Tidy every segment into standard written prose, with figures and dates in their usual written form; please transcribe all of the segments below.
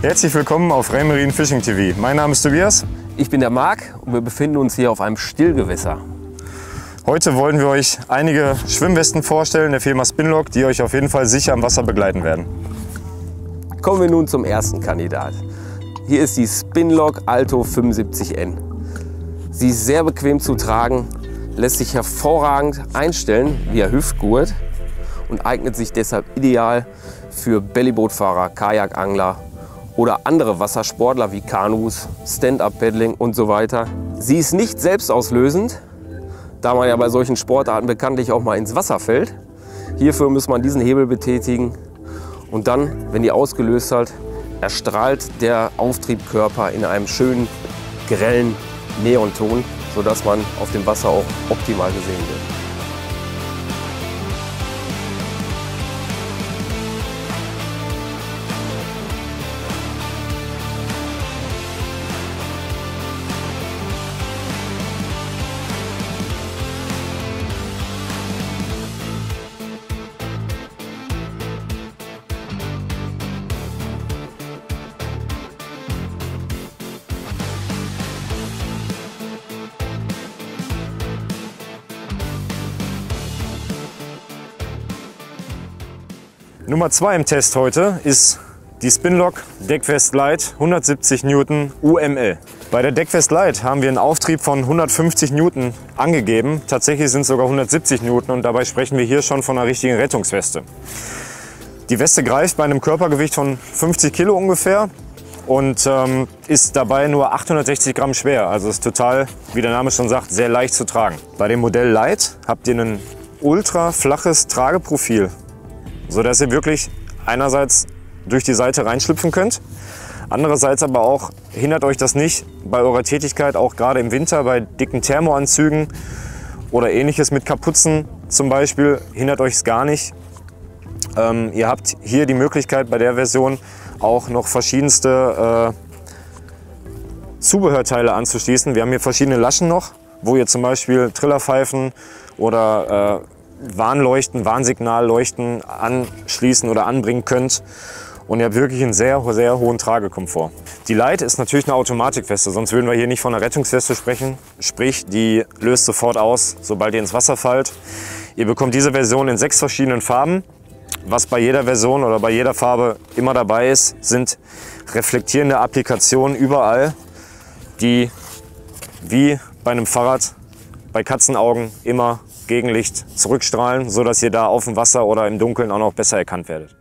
Herzlich willkommen auf Rhein-Marin Fishing TV. Mein Name ist Tobias. Ich bin der Marc und wir befinden uns hier auf einem Stillgewässer. Heute wollen wir euch einige Schwimmwesten vorstellen der Firma Spinlock, die euch auf jeden Fall sicher am Wasser begleiten werden. Kommen wir nun zum ersten Kandidat. Hier ist die Spinlock Alto 75N. Sie ist sehr bequem zu tragen, lässt sich hervorragend einstellen via Hüftgurt und eignet sich deshalb ideal für Bellybootfahrer, Kajakangler oder andere Wassersportler wie Kanus, Stand-Up-Paddling und so weiter. Sie ist nicht selbstauslösend, da man ja bei solchen Sportarten bekanntlich auch mal ins Wasser fällt. Hierfür muss man diesen Hebel betätigen und dann, wenn die ausgelöst hat, erstrahlt der Auftriebkörper in einem schönen, grellen Neonton, sodass man auf dem Wasser auch optimal gesehen wird. Nummer 2 im Test heute ist die Spinlock Deckwest Lite 170 Newton UML. Bei der Deckwest Lite haben wir einen Auftrieb von 150 Newton angegeben. Tatsächlich sind es sogar 170 Newton und dabei sprechen wir hier schon von einer richtigen Rettungsweste. Die Weste greift bei einem Körpergewicht von 50 Kilo ungefähr und ist dabei nur 860 Gramm schwer. Also ist total, wie der Name schon sagt, sehr leicht zu tragen. Bei dem Modell Lite habt ihr ein ultra flaches Trageprofil, sodass ihr wirklich einerseits durch die Seite reinschlüpfen könnt, andererseits aber auch hindert euch das nicht bei eurer Tätigkeit, auch gerade im Winter bei dicken Thermoanzügen oder ähnliches mit Kapuzen zum Beispiel, hindert euch es gar nicht. Ihr habt hier die Möglichkeit bei der Version auch noch verschiedenste Zubehörteile anzuschließen. Wir haben hier verschiedene Laschen noch, wo ihr zum Beispiel Trillerpfeifen oder Warnleuchten, Warnsignalleuchten anschließen oder anbringen könnt. Und ihr habt wirklich einen sehr, sehr hohen Tragekomfort. Die Lite ist natürlich eine Automatikweste, sonst würden wir hier nicht von einer Rettungsweste sprechen. Sprich, die löst sofort aus, sobald ihr ins Wasser fallt. Ihr bekommt diese Version in 6 verschiedenen Farben. Was bei jeder Version oder bei jeder Farbe immer dabei ist, sind reflektierende Applikationen überall, die wie bei einem Fahrrad bei Katzenaugen immer Gegenlicht zurückstrahlen, sodass ihr da auf dem Wasser oder im Dunkeln auch noch besser erkannt werdet.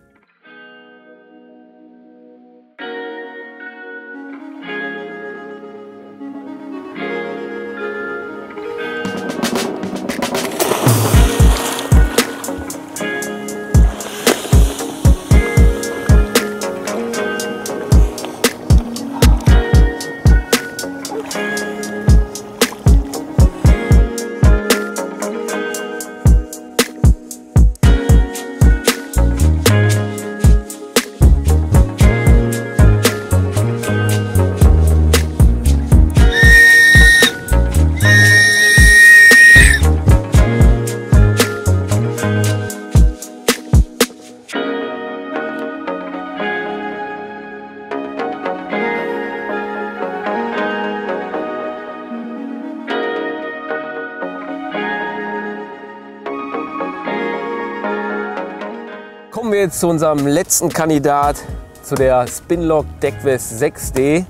Kommen wir jetzt zu unserem letzten Kandidat, zu der Spinlock Deckwest 6D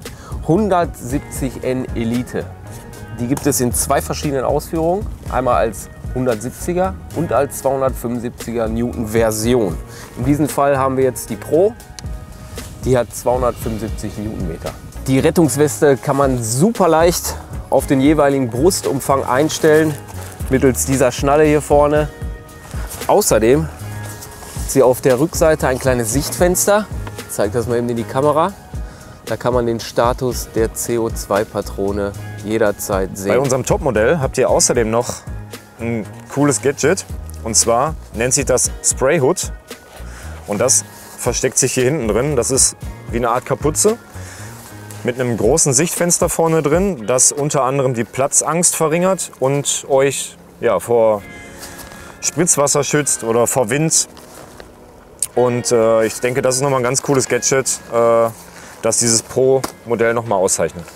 170N Elite. Die gibt es in 2 verschiedenen Ausführungen, einmal als 170er und als 275er Newton Version. In diesem Fall haben wir jetzt die Pro, die hat 275 Newtonmeter. Die Rettungsweste kann man super leicht auf den jeweiligen Brustumfang einstellen, mittels dieser Schnalle hier vorne. Außerdem hat sie auf der Rückseite ein kleines Sichtfenster. Ich zeige das mal eben in die Kamera. Da kann man den Status der CO2-Patrone jederzeit sehen. Bei unserem Topmodell habt ihr außerdem noch ein cooles Gadget. Und zwar nennt sich das Spray Hood. Und das versteckt sich hier hinten drin. Das ist wie eine Art Kapuze mit einem großen Sichtfenster vorne drin, das unter anderem die Platzangst verringert und euch vor Spritzwasser schützt oder vor Wind. Und ich denke, das ist nochmal ein ganz cooles Gadget, das dieses Pro-Modell nochmal auszeichnet.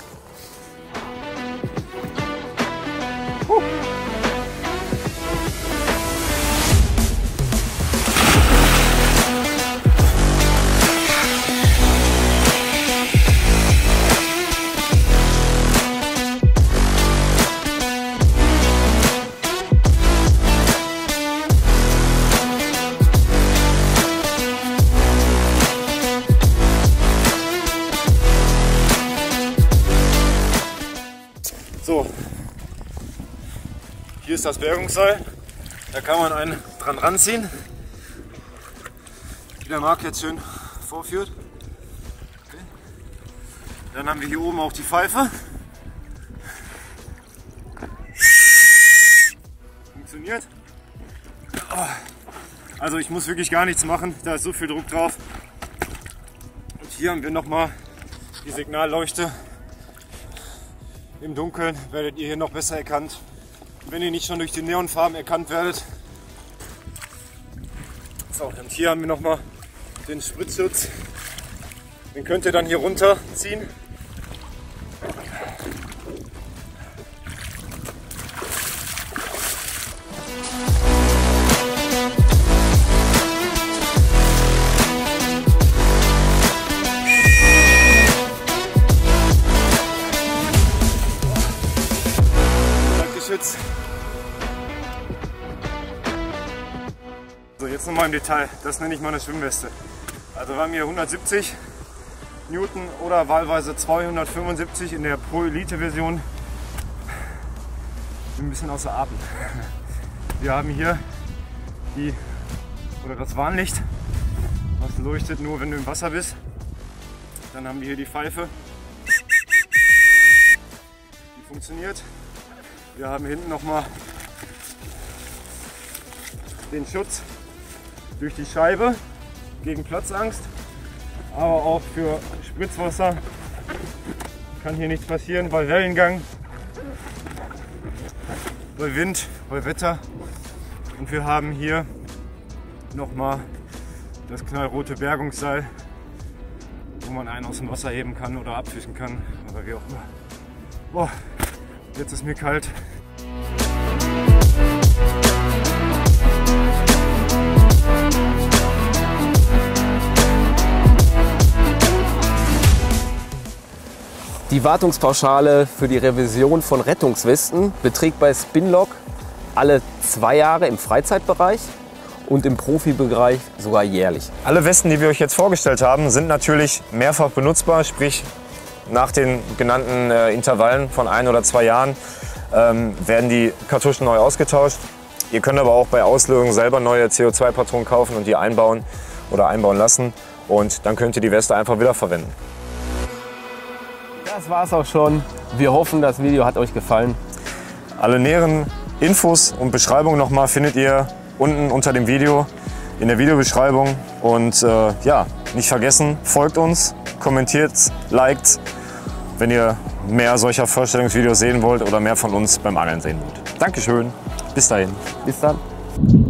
So, hier ist das Bergungsseil, da kann man einen dran ranziehen, wie der Marc jetzt schön vorführt. Okay. Dann haben wir hier oben auch die Pfeife. Funktioniert. Also ich muss wirklich gar nichts machen, da ist so viel Druck drauf. Und hier haben wir nochmal die Signalleuchte. Im Dunkeln werdet ihr hier noch besser erkannt, wenn ihr nicht schon durch die Neonfarben erkannt werdet. So, und hier haben wir nochmal den Spritzschutz. Den könnt ihr dann hier runterziehen. So, jetzt nochmal im Detail, das nenne ich mal eine Schwimmweste. Also wir haben hier 170 Newton oder wahlweise 275 in der Pro Elite Version. Ich bin ein bisschen außer Atem. Wir haben hier das Warnlicht, was leuchtet nur, wenn du im Wasser bist. Dann haben wir hier die Pfeife, die funktioniert. Wir haben hinten nochmal den Schutz durch die Scheibe gegen Platzangst, aber auch für Spritzwasser kann hier nichts passieren, bei Wellengang, bei Wind, bei Wetter. Und wir haben hier nochmal das knallrote Bergungsseil, wo man einen aus dem Wasser heben kann oder abfischen kann, oder wie auch immer. Boah, jetzt ist mir kalt. Die Wartungspauschale für die Revision von Rettungswesten beträgt bei Spinlock alle 2 Jahre im Freizeitbereich und im Profibereich sogar jährlich. Alle Westen, die wir euch jetzt vorgestellt haben, sind natürlich mehrfach benutzbar, sprich nach den genannten Intervallen von 1 oder 2 Jahren werden die Kartuschen neu ausgetauscht. Ihr könnt aber auch bei Auslösung selber neue CO2-Patronen kaufen und die einbauen oder einbauen lassen, und dann könnt ihr die Weste einfach wieder verwenden. Das war's auch schon. Wir hoffen, das Video hat euch gefallen. Alle näheren Infos und Beschreibungen nochmal findet ihr unten unter dem Video in der Videobeschreibung. Und ja, nicht vergessen, folgt uns, kommentiert, liked, wenn ihr mehr solcher Vorstellungsvideos sehen wollt oder mehr von uns beim Angeln sehen wollt. Dankeschön, bis dahin. Bis dann.